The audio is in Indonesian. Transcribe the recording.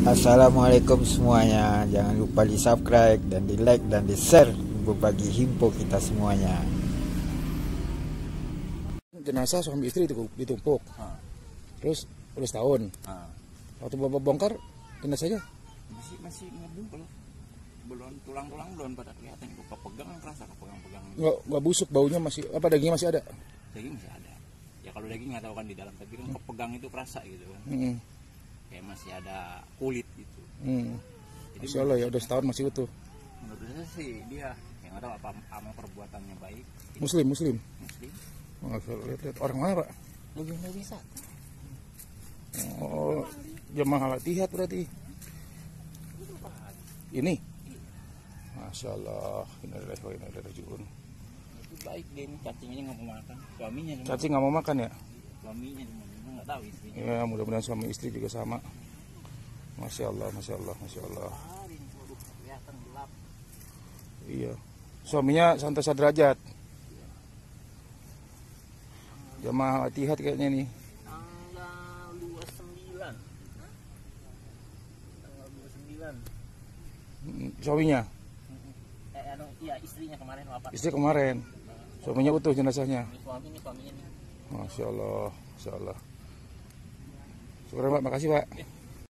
Assalamualaikum semuanya. Jangan lupa di subscribe dan di like dan di share berbagi info kita semuanya. Jenazah suami istri itu ditumpuk. Terus udah setahun. Waktu bapak bongkar jenazahnya masih ngebul, belum tulang-tulang belum pada kelihatan. Kepegang kerasa, kepegang-pegang. Nggak busuk, baunya masih apa, dagingnya masih ada? Daging masih ada. Ya kalau daging nggak tahu kan di dalam, tapi kan kepegang itu kerasa gitu kan. Kayak masih ada kulit gitu. Jadi Masya Allah ya, udah setahun masih utuh. Menurut saya sih dia yang ada apa amal perbuatannya baik. Muslim. Muslim. Masya Allah, lihat orang mana pak? Lebih nggak bisa. Oh, jemaah latihan berarti. Ini, Masya Allah, innalillahi wa inna ilaihi raji'un. Itu baik dia ini, cacingnya nggak mau makan. Suaminya cuma. Cacing nggak mau makan ya? Suaminya cuma nggak tahu istrinya. Ya, mudah-mudahan suami istri juga sama. Masya Allah, Masya Allah, Masya Allah. Kelihatan gelap. Iya, suaminya santai derajat. Jamaah latihan kayaknya nih. Tanggal 29. Tanggal 29. Suaminya, Iya istrinya kemarin wafat. istri kemarin. Suaminya utuh jenazahnya. Suaminya nih. Masya Allah, Masya Allah. Syukur Pak, makasih Pak.